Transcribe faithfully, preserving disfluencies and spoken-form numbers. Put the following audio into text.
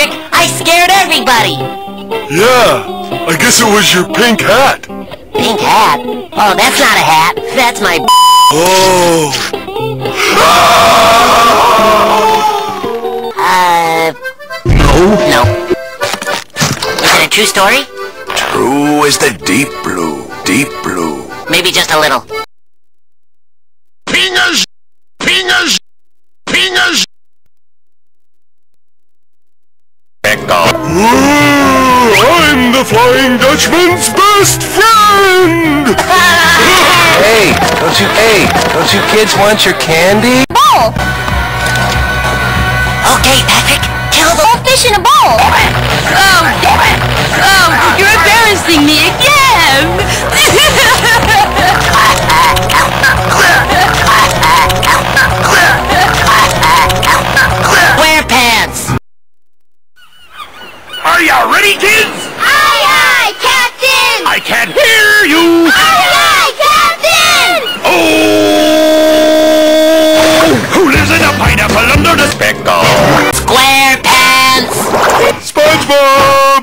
Patrick. I scared everybody. Yeah, I guess it was your pink hat. Pink hat? Oh, that's not a hat. That's my... Oh. Uh... No? No. Is it a true story? True as the deep blue. Deep blue. Maybe just a little. Pingers! Pingers! Pingers! I'm the Flying Dutchman's best friend! Hey, don't you, hey, don't you kids want your candy? Bowl! Okay, Patrick, kill the... Oh, fish in a bowl! Oh, oh, you're embarrassing me again! SquarePants! Are ya ready, kids? Aye, aye, Captain! I can't hear you! Aye, aye, Captain! Oh! Who lives in a pineapple under the speckle? SquarePants! SpongeBob!